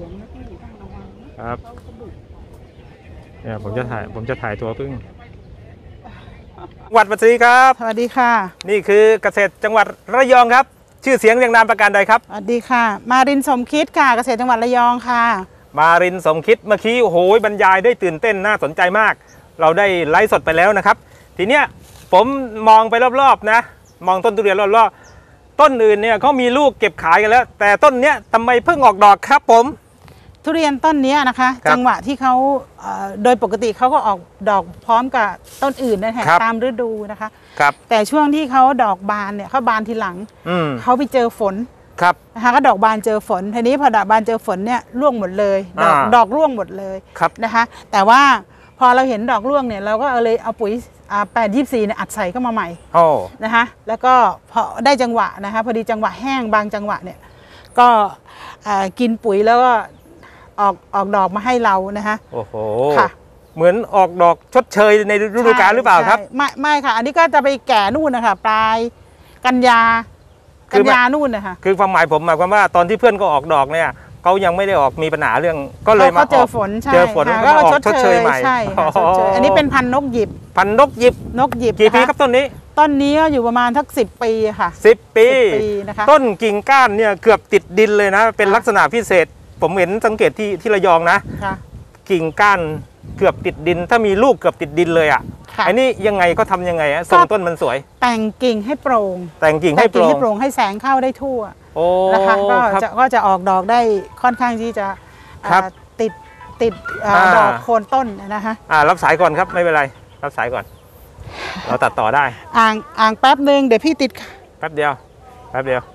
งนะพี่ต้องระวังครับเนี่ยผมจะถ่ายตัวพึ่งจังหวัดปัตตานีครับสวัสดีค่ะนี่คือเกษตรจังหวัดระยองครับชื่อเสียงเรียงนามประการใดครับสวัสดีค่ะมารินสมคิดค่ะเกษตรจังหวัดระยองค่ะมารินสมคิดเมื่อกี้โอ้โหบรรยายได้ตื่นเต้นน่าสนใจมากเราได้ไลฟ์สดไปแล้วนะครับทีเนี้ยผมมองไปรอบๆนะมองต้นทุเรียนรอบๆต้นอื่นเนี่ยเขามีลูกเก็บขายกันแล้วแต่ต้นเนี้ยทำไมเพิ่งออกดอกครับผมทุเรียนต้นนี้นะคะจังหวะที่เขาโดยปกติเขาก็ออกดอกพร้อมกับต้นอื่นนะฮะตามฤดูนะคะแต่ช่วงที่เขาดอกบานเนี่ยเขาบานทีหลังเขาไปเจอฝนนะคะก็ดอกบานเจอฝนทีนี้พอดอกบานเจอฝนเนี่ยร่วงหมดเลยดอกร่วงหมดเลยนะคะแต่ว่าพอเราเห็นดอกร่วงเนี่ยเราก็เลยเอาปุ๋ย824เนี่ยอัดใส่เข้ามาใหม่นะคะแล้วก็พอได้จังหวะนะคะพอดีจังหวะแห้งบางจังหวะเนี่ยก็กินปุ๋ยแล้วก็ออกดอกมาให้เรานะคะโอ้โหค่ะเหมือนออกดอกชดเชยในฤดูกาลหรือเปล่าครับไม่ค่ะอันนี้ก็จะไปแก่นู่นนะคะปลายกันยานู่นนะคะคือความหมายผมหมายความว่าตอนที่เพื่อนก็ออกดอกเนี่ยเขายังไม่ได้ออกมีปัญหาเรื่องก็เลยมาเจอฝนก็ออกชดเชยใหม่ใช่อันนี้เป็นพันนกหยิบกี่ปีครับต้นนี้ก็อยู่ประมาณทัก10 ปีค่ะ 10 ปีนะคะต้นกิ่งก้านเนี่ยเกือบติดดินเลยนะเป็นลักษณะพิเศษผมเห็นสังเกตที่ระยองนะกิ่งก้านเกือบติดดินถ้ามีลูกเกือบติดดินเลยอ่ะอันนี้ยังไงก็ทำยังไงทรงต้นมันสวยแต่งกิ่งให้โปร่งให้แสงเข้าได้ทั่วนะคะก็จะออกดอกได้ค่อนข้างที่จะติดดอกโคนต้นนะคะรับสายก่อนครับไม่เป็นไรรับสายก่อนเราตัดต่อได้อ่างแป๊บนึงเดี๋ยวพี่ติดแป๊บเดียวเดี๋ยว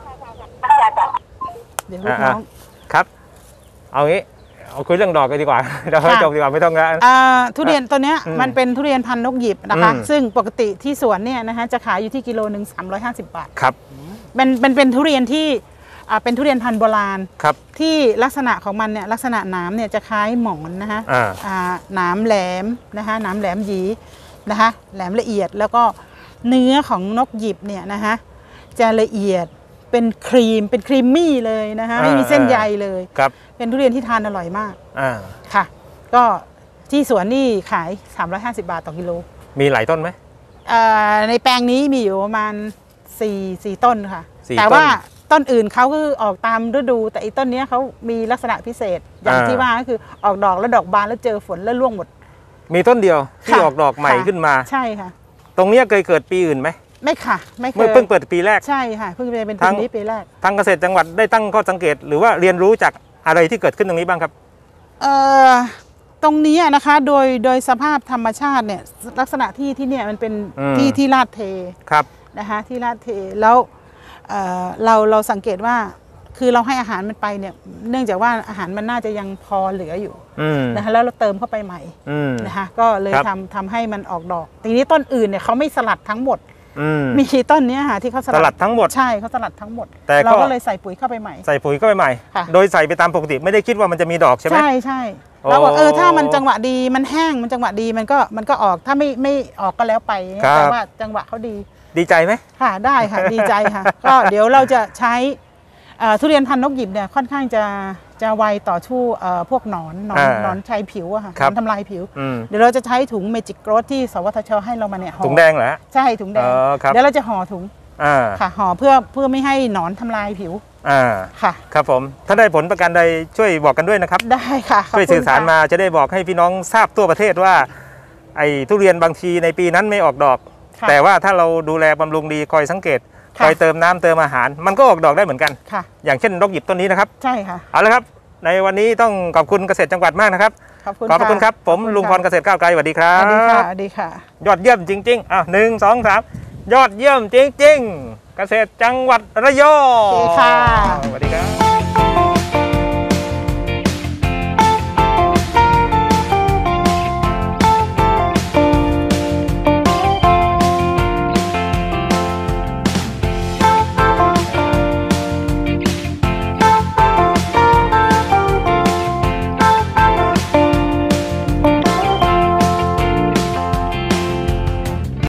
ลูกน้องครับเอางี้เอาคุยเรื่องดอกกันดีกว่าเดี๋ยวให้จบดีกว่าไม่ต้องแล้วทุเรียนตัวนี้มันเป็นทุเรียนพันธุ์นกหยิบนะคะซึ่งปกติที่สวนเนี่ยนะคะจะขายอยู่ที่กิโลนึง350 บาทครับเป็นทุเรียนที่เป็นทุเรียนพันธุ์โบราณที่ลักษณะของมันเนี่ยลักษณะหนามเนี่ยจะคล้ายหมอนนะคะหนามแหลมนะคะหนามแหลมหยีนะคะแหลมละเอียดแล้วก็เนื้อของนกหยิบเนี่ยนะคะจะละเอียดเป็นครีมมี่เลยนะคะไม่มีเส้นใยเลยเป็นทุเรียนที่ทานอร่อยมากค่ะก็ที่สวนนี่ขาย350 บาทต่อกิโลมีหลายต้นไหมในแปลงนี้มีอยู่ประมาณ4 ต้นค่ะแต่ว่าต้นอื่นเขาคือออกตามฤดูแต่อีต้นนี้เขามีลักษณะพิเศษอย่างที่ว่าก็คือออกดอกแล้วดอกบานแล้วเจอฝนแล้วร่วงหมดมีต้นเดียวที่ออกดอกใหม่ขึ้นมาใช่ค่ะตรงนี้เคยเกิดปีอื่นไหมไม่ค่ะไม่เคยเพิ่งเปิดปีแรกใช่ค่ะเพิ่งเป็นปีนี้ปีแรกทางเกษตรจังหวัดได้ตั้งข้อสังเกตหรือว่าเรียนรู้จากอะไรที่เกิดขึ้นตรงนี้บ้างครับตรงนี้นะคะโดยสภาพธรรมชาติเนี่ยลักษณะที่เนี่ยมันเป็นที่ลาดเทนะคะที่ลาดเทแล้วเราสังเกตว่าคือเราให้อาหารมันไปเนี่ยเนื่องจากว่าอาหารมันน่าจะยังพอเหลืออยู่นะคะแล้วเราเติมเข้าไปใหม่นะคะก็เลยทำให้มันออกดอกทีนี้ต้นอื่นเนี่ยเขาไม่สลัดทั้งหมดมีต้นนี้ค่ะที่เขาสลัดทั้งหมดใช่เขาสลัดทั้งหมดแต่เราก็เลยใส่ปุ๋ยเข้าไปใหม่โดยใส่ไปตามปกติไม่ได้คิดว่ามันจะมีดอกใช่ไหมใช่เราบอกถ้ามันจังหวะดีมันแห้งมันจังหวะดีมันก็ออกถ้าไม่ออกก็แล้วไปแต่ว่าจังหวะเขาดีใจไหมค่ะได้ค่ะดีใจค่ะก็เดี๋ยวเราจะใช้ทุเรียนพันธุ์นกหยิบเนี่ยค่อนข้างจะไวต่อชู่พวกหนอนใช้ผิวอะค่ะทำลายผิวเดี๋ยวเราจะใช้ถุงเมจิกโกรธที่สวทชให้เรามาเนี่ยถุงแดงเหรอใช่ถุงแดงเดี๋ยวเราจะห่อถุงค่ะห่อเพื่อไม่ให้หนอนทำลายผิวค่ะครับผมถ้าได้ผลประกันใดช่วยบอกกันด้วยนะครับได้ค่ะช่วยสื่อสารมาจะได้บอกให้พี่น้องทราบทั่วประเทศว่าไอ้ทุเรียนบางทีในปีนั้นไม่ออกดอกแต่ว่าถ้าเราดูแลบำรุงดีคอยสังเกตคอยเติมน้ำเติมอาหารมันก็ออกดอกได้เหมือนกันอย่างเช่นนกหยิบต้นนี้นะครับใช่ค่ะเอาละครับในวันนี้ต้องขอบคุณเกษตรจังหวัดมากนะครับขอบคุณครับผมลุงพรเกษตรก้าวไกลสวัสดีครับสวัสดีค่ะสวัสดีค่ะยอดเยี่ยมจริงๆ1 2 3ยอดเยี่ยมจริงๆเกษตรจังหวัดระยองค่ะสวัสดีครับ